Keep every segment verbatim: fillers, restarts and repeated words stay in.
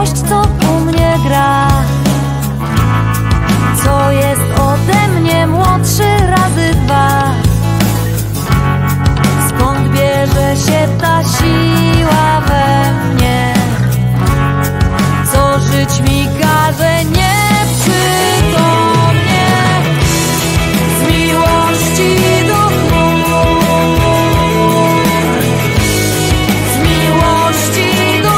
miłość, co u mnie gra, co jest ode mnie młodszy razy dwa. Skąd bierze się ta siła we mnie, co żyć mi każe nieprzytomnie. Z miłości do chmur, z miłości do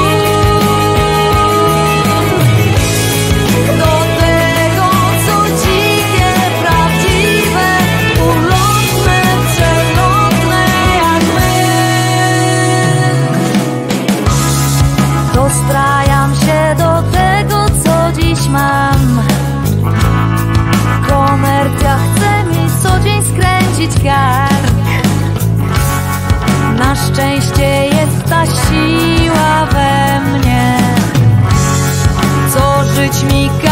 strun, do tego, co dzikie, prawdziwe, ulotne, przelotne jak my. Dostrajam się do tego, co dziś mam. Komercja chce mi co dzień skręcić kark. Na szczęście jest ta siła we mnie, co żyć mi każe.